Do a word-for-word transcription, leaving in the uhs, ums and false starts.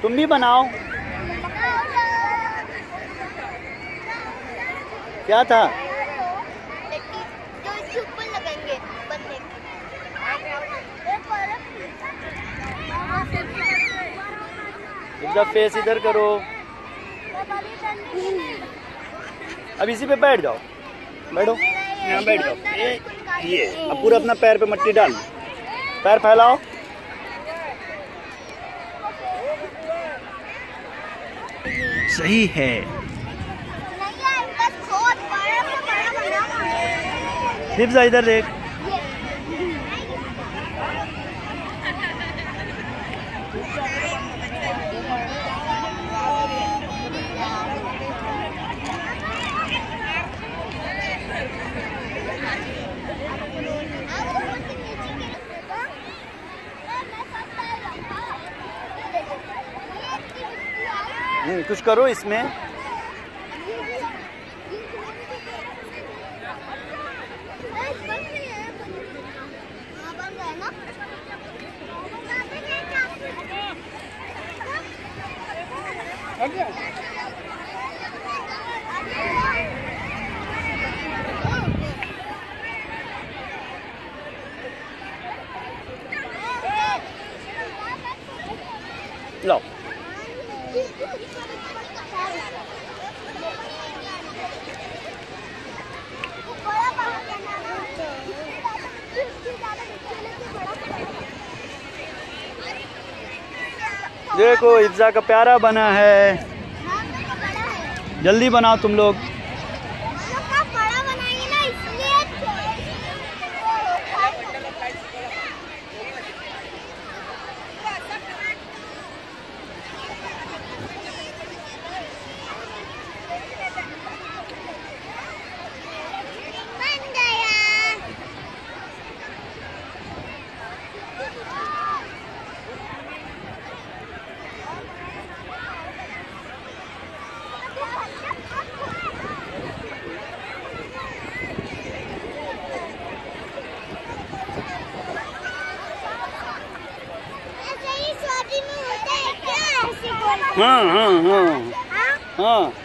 तुम भी बनाओ। क्या था? जो इसके ऊपर लगाएंगे बंदे। इधर फेस इधर करो। अब इसी पे बैठ जाओ, बैठो यहाँ बैठ जाओ। ये ये अब पूरा अपना पैर पे मट्टी डाल, पैर फैलाओ। सही है। हिफ्जा इधर देख। कुछ करो इसमें। लो देखो हिफ्जा का प्यारा बना है। जल्दी बनाओ तुम लोग। हाँ हाँ हाँ हाँ।